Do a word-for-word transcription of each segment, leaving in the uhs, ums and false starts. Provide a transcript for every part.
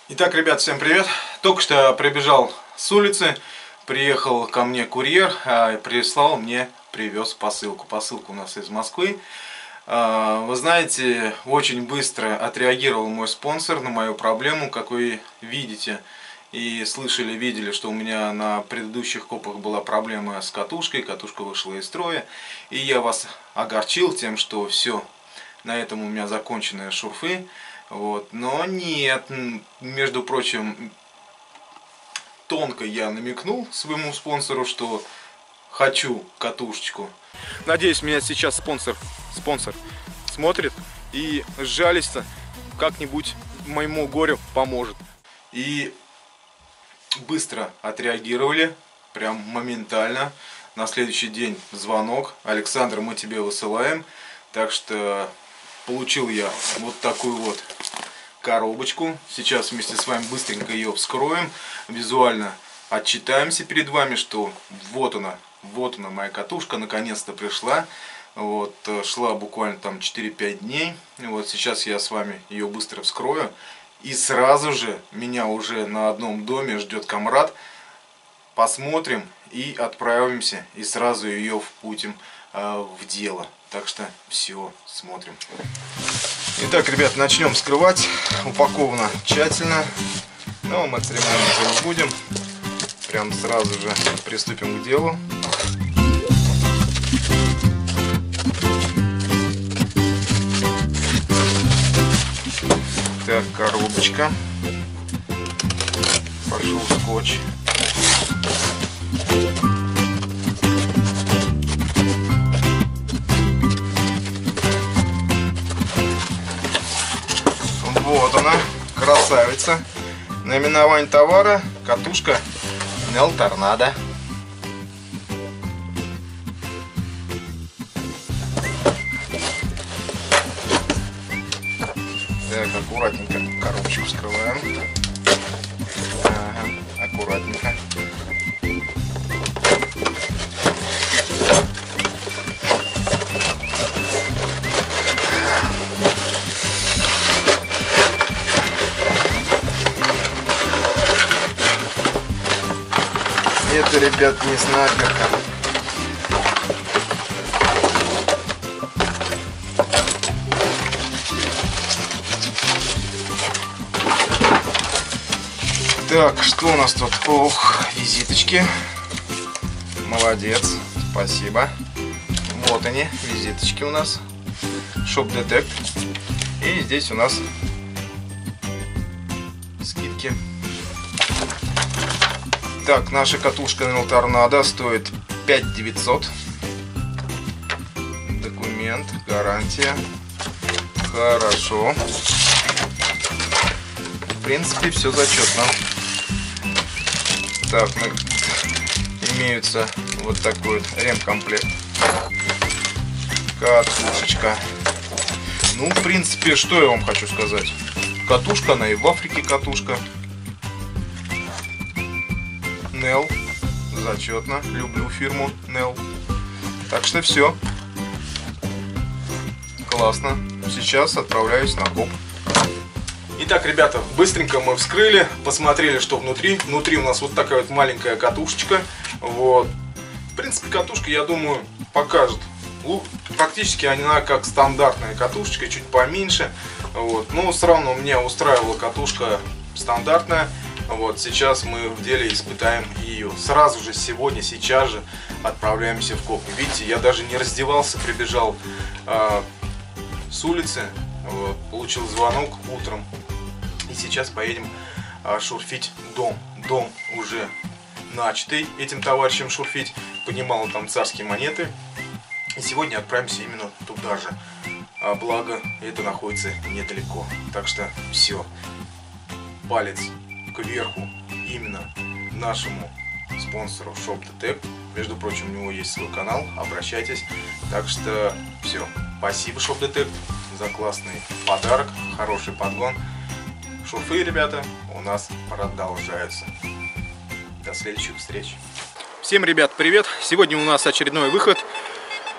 Итак, ребят, всем привет! Только что прибежал с улицы, приехал ко мне курьер, прислал мне, привез посылку. Посылка у нас из Москвы. Вы знаете, очень быстро отреагировал мой спонсор на мою проблему, как вы видите и слышали, видели, что у меня на предыдущих копах была проблема с катушкой, катушка вышла из строя, и я вас огорчил тем, что все, на этом у меня закончены шурфы. Вот. Но нет, между прочим, тонко я намекнул своему спонсору, что хочу катушечку. Надеюсь, меня сейчас спонсор, спонсор смотрит и сжалится, как-нибудь моему горю поможет. И быстро отреагировали, прям моментально. На следующий день звонок: Александр, мы тебе высылаем. Так что получил я вот такую вот коробочку. Сейчас вместе с вами быстренько ее вскроем. Визуально отчитаемся перед вами, что вот она, вот она моя катушка, наконец-то пришла. Вот, шла буквально там четыре-пять дней. Вот сейчас я с вами ее быстро вскрою. И сразу же меня уже на одном доме ждет комрад. Посмотрим и отправимся. И сразу ее впутим э, в дело. Так что все, смотрим. Итак, ребят, начнем вскрывать. Упаковано тщательно. Но мы церемониться не будем. Прям сразу же приступим к делу. Так, коробочка. Пошел скотч. Вот она, красавица. Наименование товара: катушка Нел Торнадо. Так, аккуратненько коробочку вскрываем. Ага, аккуратненько. Это, ребят, не снайперка. Так, что у нас тут? Ох, визиточки. Молодец, спасибо. Вот они, визиточки у нас. Shop Detect. И здесь у нас скидки. Так, наша катушка Нел Торнадо стоит пять тысяч девятьсот. Документ, гарантия. Хорошо. В принципе, все зачетно. Так, ну, имеются вот такой вот ремкомплект. Катушечка. Ну, в принципе, что я вам хочу сказать. Катушка, она и в Африке катушка. Нел, зачетно, люблю фирму Нел. Так что все. Классно. Сейчас отправляюсь на коп. Итак, ребята, быстренько мы вскрыли, посмотрели, что внутри. Внутри у нас вот такая вот маленькая катушечка. Вот. В принципе, катушка, я думаю, покажет. Практически она как стандартная катушечка, чуть поменьше. Вот. Но все равно меня устраивала катушка стандартная. Вот, сейчас мы в деле испытаем ее. Сразу же сегодня, сейчас же отправляемся в коп. Видите, я даже не раздевался, прибежал э, с улицы, вот, получил звонок утром. И сейчас поедем э, шурфить дом. Дом уже начатый этим товарищем шурфить. Поднимал там царские монеты. И сегодня отправимся именно туда же. А благо, это находится недалеко. Так что все. Палец кверху именно нашему спонсору Shop Detect. Между прочим, у него есть свой канал, обращайтесь. Так что все, спасибо Shop Detect за классный подарок, хороший подгон. Шурфы, ребята, у нас продолжаются. До следующих встреч. Всем, ребят, привет! Сегодня у нас очередной выход.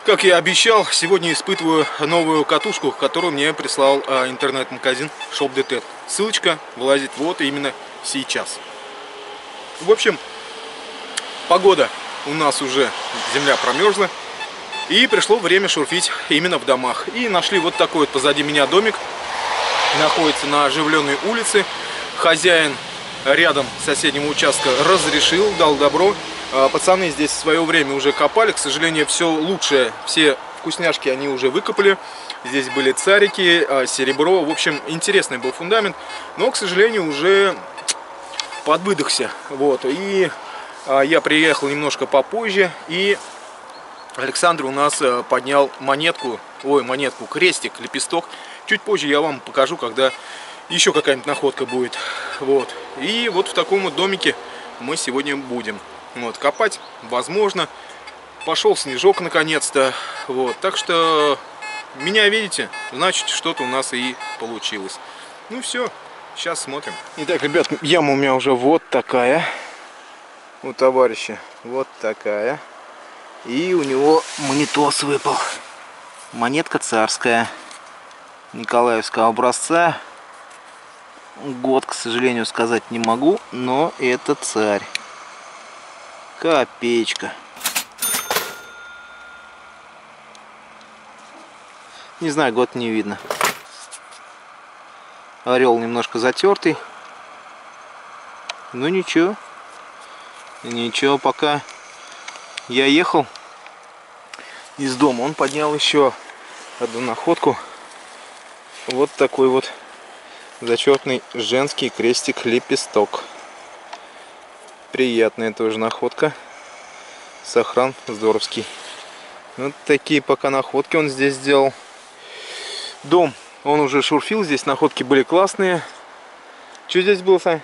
Как я обещал, сегодня испытываю новую катушку, которую мне прислал а, интернет-магазин ShopDetect. Ссылочка вылазит вот именно сейчас. В общем, погода у нас уже, земля промерзла. И пришло время шурфить именно в домах. И нашли вот такой вот позади меня домик. Находится на оживленной улице. Хозяин рядом с соседнего участка разрешил, дал добро. Пацаны здесь в свое время уже копали. К сожалению, все лучшее, все вкусняшки они уже выкопали. Здесь были царики, серебро. В общем, интересный был фундамент. Но, к сожалению, уже подвыдохся. Вот. И я приехал немножко попозже. И Александр у нас поднял монетку. Ой, монетку, крестик, лепесток. Чуть позже я вам покажу, когда еще какая-нибудь находка будет. Вот. И вот в таком вот домике мы сегодня будем. Вот, копать возможно. Пошел снежок наконец-то. Вот, так что меня видите, значит что-то у нас и получилось. Ну все, сейчас смотрим. Итак, ребят, яма у меня уже вот такая. У товарища вот такая. И у него монетос выпал. Монетка царская. Николаевского образца. Год, к сожалению, сказать не могу, но это царь. Копеечка. Не знаю, год не видно. Орел немножко затертый. Ну ничего. Ничего, пока я ехал из дома, он поднял еще одну находку. Вот такой вот зачетный женский крестик-лепесток. Приятная тоже находка. Сохран здоровский. Вот такие пока находки он здесь сделал. Дом он уже шурфил. Здесь находки были классные. Что здесь было, Сань?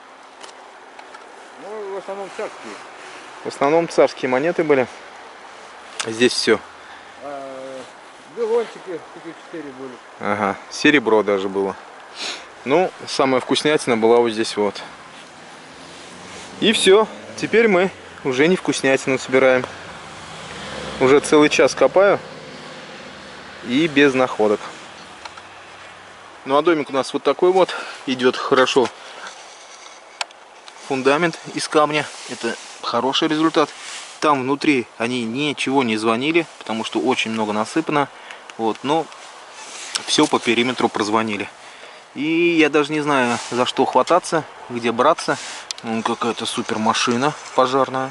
Ну, в основном царские. В основном царские монеты были. Здесь все. А, белончики четыре были. Ага, серебро даже было. Ну, самая вкуснятина была вот здесь вот. И все. Теперь мы уже не вкуснятину собираем. Уже целый час копаю. И без находок. Ну а домик у нас вот такой вот. Идет хорошо. Фундамент из камня. Это хороший результат. Там внутри они ничего не звонили, потому что очень много насыпано. Вот, но все по периметру прозвонили. И я даже не знаю, за что хвататься, где браться. Ну, какая-то супер машина пожарная.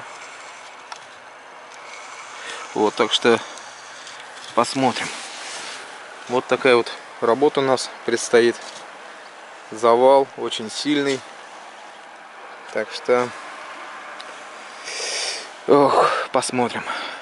Вот, так что посмотрим. Вот такая вот работа у нас предстоит. Завал очень сильный. Так что, ох, посмотрим.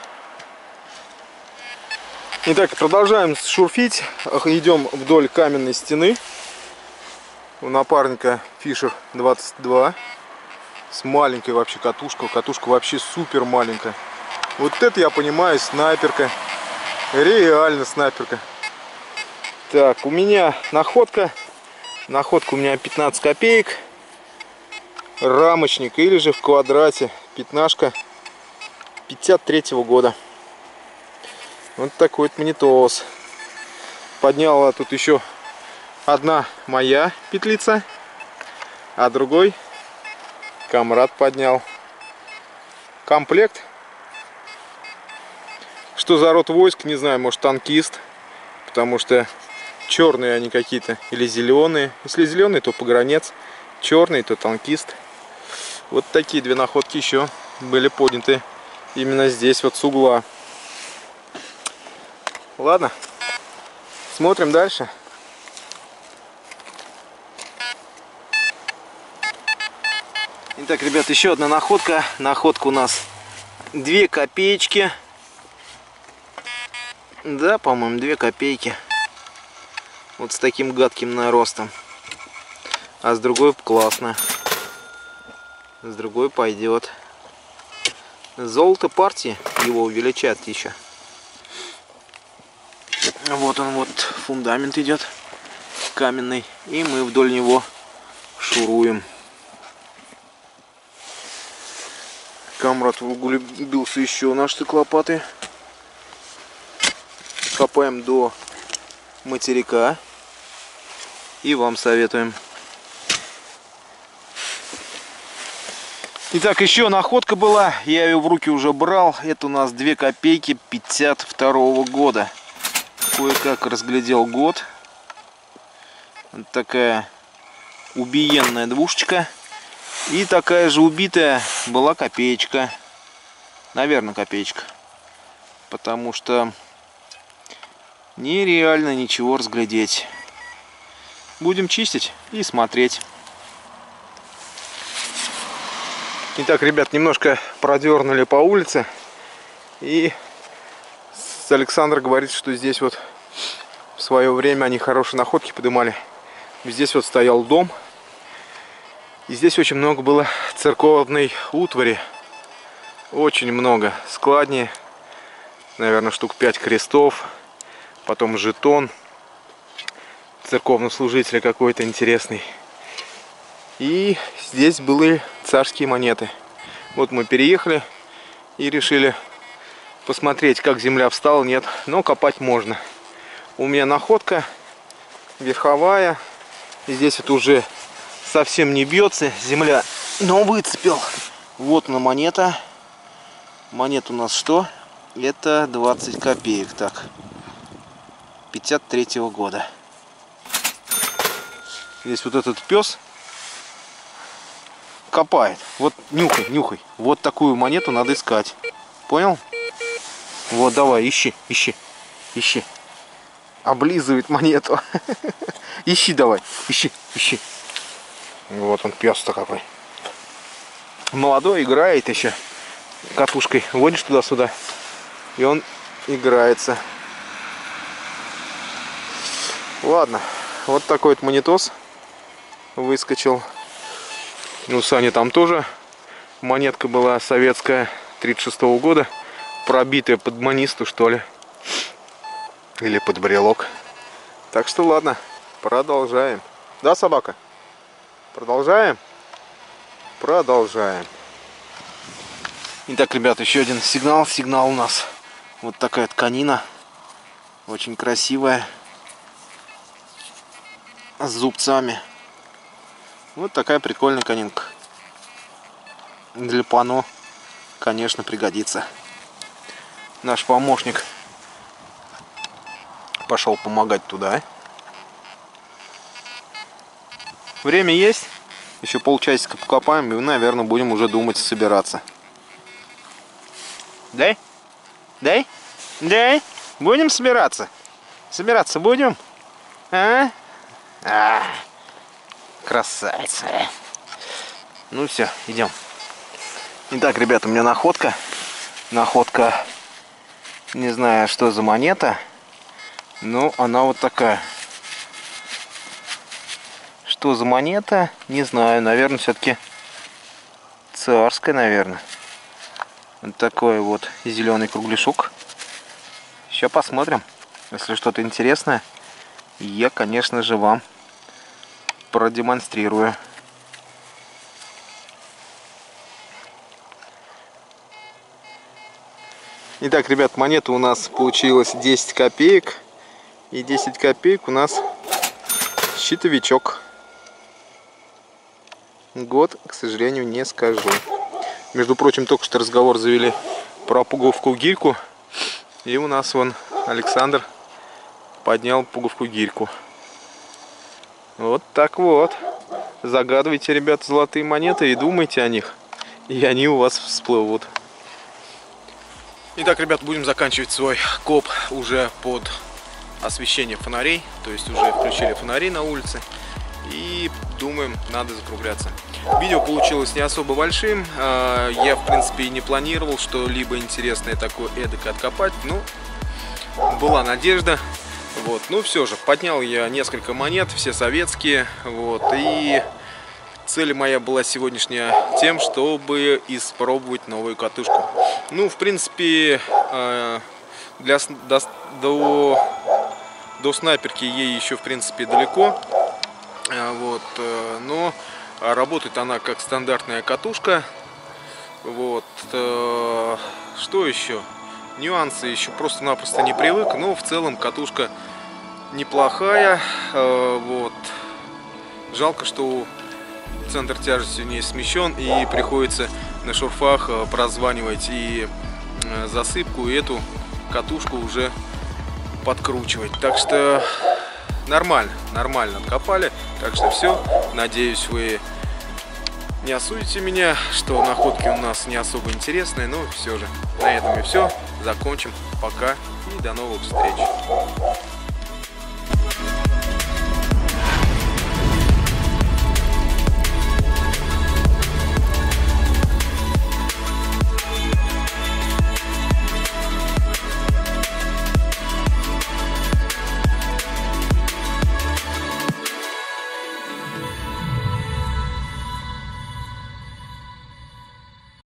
Итак, продолжаем шурфить. Идем вдоль каменной стены. У напарника Fisher двадцать два. С маленькой вообще катушкой. Катушка вообще супер маленькая. Вот это я понимаю, снайперка. Реально снайперка. Так, у меня находка. Находка у меня пятнадцать копеек. Рамочник или же в квадрате. Пятнашка пятьдесят третьего года. Вот такой вот монетос. Подняла тут еще одна моя петлица, а другой камрад поднял. Комплект. Что за род войск, не знаю, может танкист, потому что черные они какие-то или зеленые. Если зеленый, то погранец, черный, то танкист. Вот такие две находки еще были подняты именно здесь вот с угла. Ладно, смотрим дальше. Итак, ребят, еще одна находка. Находка у нас две копеечки. Да, по-моему, две копейки. Вот с таким гадким наростом. А с другой классно. С другой пойдет. Золото партии, его увеличат еще. Вот он, вот фундамент идет каменный. И мы вдоль него шуруем. Камрад углубился еще на штык лопаты. копаем до материка. И вам советуем. Итак, еще находка была. Я ее в руки уже брал. Это у нас две копейки пятьдесят второго года. Кое-как разглядел год. Вот такая убиенная двушечка. И такая же убитая была копеечка. Наверное, копеечка. Потому что нереально ничего разглядеть. Будем чистить и смотреть. Итак, ребят, немножко продернули по улице. И Александр говорит, что здесь вот в свое время они хорошие находки поднимали. Здесь вот стоял дом. И здесь очень много было церковной утвари. Очень много. Складни. Наверное, штук пять крестов. Потом жетон церковнослужителя какой-то интересный. И здесь были царские монеты. Вот мы переехали и решили посмотреть, как земля встала. Нет, но копать можно. У меня находка верховая. Здесь это уже совсем не бьется земля, но выцепил. Вот она монета. Монета у нас что? Это двадцать копеек. Так, пятьдесят третьего года. Здесь вот этот пес копает. Вот нюхай, нюхай. Вот такую монету надо искать. Понял? Вот, давай, ищи, ищи, ищи. Облизывает монету. Ищи давай, ищи, ищи. Вот он, пес-то какой. Молодой, играет еще. Катушкой водишь туда-сюда, и он играется. Ладно, вот такой вот монетос выскочил. Ну, Саня, там тоже монетка была советская, тридцать шестого года, пробитая под манисту, что ли, или под брелок. Так что ладно, продолжаем. Да, собака? Продолжаем? Продолжаем. Итак, ребят, еще один сигнал. Сигнал у нас вот такая тканина, очень красивая, с зубцами. Вот такая прикольная конинка. Для пано, конечно, пригодится. Наш помощник пошел помогать туда. Время есть. Еще полчасика покопаем и, наверное, будем уже думать собираться. Дай? Дай? Дай? Будем собираться? Собираться будем? А? А? Красавица. Ну все, идем. Итак, ребята, у меня находка. Находка, не знаю, что за монета, но она вот такая. Что за монета, не знаю. Наверное, все-таки царская, наверное. Вот такой вот зеленый кругляшок. Сейчас посмотрим. Если что-то интересное, я, конечно же, вам продемонстрирую. Итак, ребят, монета у нас получилась десять копеек. И десять копеек у нас щитовичок. Год, к сожалению, не скажу. Между прочим, только что разговор завели про пуговку гирьку. И у нас вон Александр поднял пуговку гирьку. Вот так вот. Загадывайте, ребята, золотые монеты и думайте о них. И они у вас всплывут. Итак, ребят, будем заканчивать свой коп уже под освещение фонарей. То есть уже включили фонари на улице. И думаем, надо закругляться. Видео получилось не особо большим. Я, в принципе, и не планировал что-либо интересное такое эдак откопать. Но была надежда. Вот, ну все же, поднял я несколько монет, все советские, вот, и цель моя была сегодняшняя тем, чтобы испробовать новую катушку. Ну, в принципе, для, до, до, до снайперки ей еще, в принципе, далеко, вот, но работает она как стандартная катушка, вот, что еще? нюансы, еще просто-напросто не привык, но в целом катушка неплохая. Вот. Жалко, что центр тяжести у нее смещен, и приходится на шурфах прозванивать и засыпку, и эту катушку уже подкручивать. Так что нормально, нормально откопали. Так что все, надеюсь, вы не осудите меня, что находки у нас не особо интересные, но все же. На этом и все. Закончим. Пока и до новых встреч.